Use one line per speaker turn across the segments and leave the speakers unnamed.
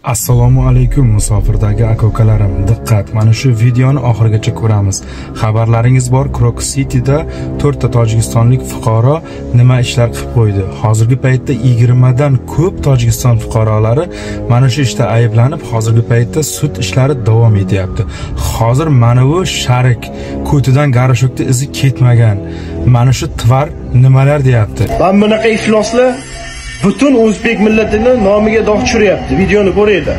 Assalomu alaykum musofirdagi aka-ukalarim. Diqqat, mana shu videoni oxirigacha ko'ramiz. Xabarlaringiz bor, Krok Cityda 4 ta tojikistonlik fuqaro nima ishlar qilib qo'ydi. Hozirgi paytda 20 dan ko'p Tojikiston fuqarolari mana shu ishda ayblanib, hozirgi paytda sud ishlari davom etyapti. Hozir mana bu sharik ko'tidan garashokda izi ketmagan. Mana shu tvar nimalar deyapti?
Ben bunaqa ifloslar butun o'zbek millatini nomiga dog' tushiryapti. Videoni ko'ringlar.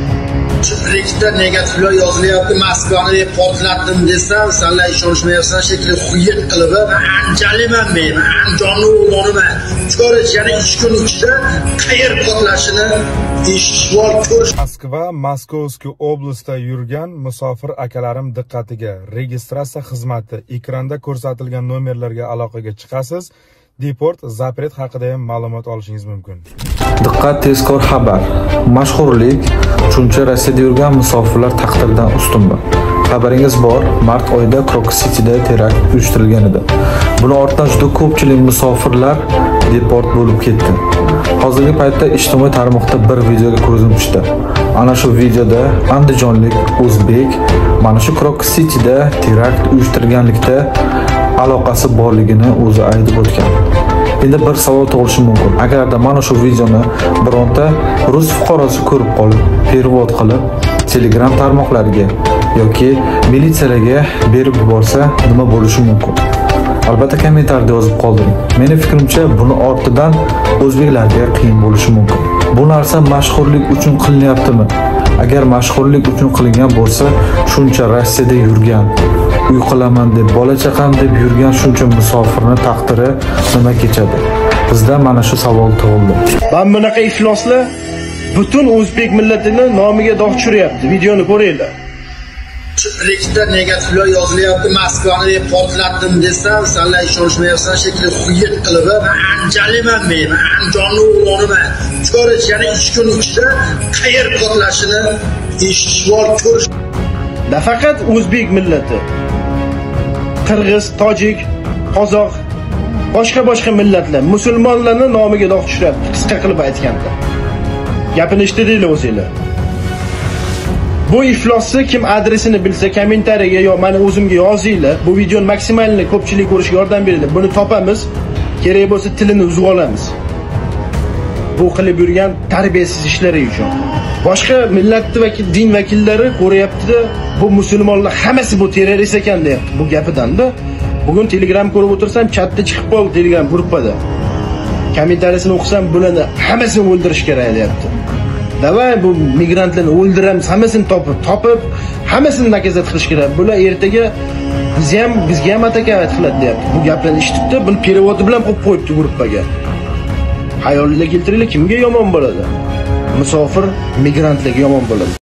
Chiqlikda negativlar yozilyapti. Moskvani portlatdim desam, senlar ishonishmayapsan shekilli xuyet qilib, anjaliman men, anjonni o'g'loniman. Ko'rish, ya'ni 3 kun ichida qayer portlashini eshitishvor ko'rish.
Moskva, Moskovskiy oblastida yurgan musofir akalarim diqqatiga. Registratsiya xizmati ekranda ko'rsatilgan nomerlarga aloqaga chiqasiz. Deport, zapret haqida ham ma'lumot olishingiz mumkin.
Diqqat, tezkor xabar. Mashhurlik, chunki Rossiyada yurgan musofirlar taqdirdan ustunmi? Xabaringiz bor, mart oyida Krok Cityda terakt uyushtirilgan edi. Buni ortidan juda ko'pchilik musofirlar deport bo'lib ketdi. Hozirgi paytda ijtimoiy tarmoqda bir videoga ko'zim tushdi. Ana shu videoda andijonlik o'zbek mana shu Krok Cityda terakt uyushtirganlikda aloqasi borligini o'zi aytib o'tgan. Endi bir savol tug'ilishi mumkin. Agarda mana shu videoni bironta rus fuqarosi ko'rib qolib, perevod qilib, Telegram tarmoqlariga yoki militsiyalarga berib yuborsa, nima bo'lishi mumkin? Albatta kommentarda yozib qoldiring. Meni fikrimcha, buni ortidan o'zbeklarga qiyin bo'lishi mumkin. Bu narsa mashhurlik uchun qilinyaptimi? Agar mashhurlik uchun qilingan bo'lsa, shuncha Rossiyada yurgan, uy qilaman deb, bola chaqam deb yurgan shuncha musofirni taqdiri nima kechadi? Bizda mana shu savol tug'ildi.
Ben bunaqa ifloslar butun o'zbek millatini nomiga dog' tushiryapti. Videoni ko'ringlar.
Chiqlikda negativlar yozilyapti. Moskvani portlatdim desam, senlar ishonishmayapsan shekilli xuyet qilib, anjaliman men, anjonni o'g'loniman. Ko'rish, ya'ni 3 kun ichida qayer portlashini eshitishvor ko'rish.
Nafaqat o'zbek millati, qirg'iz, tojik, qozoq, boshqa millatlar musulmonlarni nomiga dog' tushiryapti, qisqa qilib aytganda. Gapini eshitdinglar o'zinglar. Bu iflosni kim adresini bilsa kommentariyaga yo meni o'zimga yozinglar. Bu videoni maksimalni ko'pchilik ko'rishga yordam beringlar. Buni topamiz, kerak bo'lsa tilini uzib olamiz. Bu qilib yurgan tarbiyasiz ishlari uchun. Boshqa millat va din vakillari ko'ryapti-da, bu musulmonlar hammasi bu terrorist ekan deyapti bu gapidan-da. Bugun Telegram ko'rib o'tirsam, chatda chiqib qoldi Telegram gruppada. Kommentariyasini o'qisam, bularni hammasini o'ldirish kerak deyapti. Davay bu migrantlarni o'ldiramiz, hammasini topib, hammasini nakazat qilish kerak. Bular ertaga bizga ham atakat qiladi deyapti. Bu gaplarni eshitibdi, buni perevodi bilan qo'yib qo'yibdi gruppaga. Hayolingizga keltiringlar, kimga yomon bo'ladi? Musofir, migrantlarga yomon bo'ladi.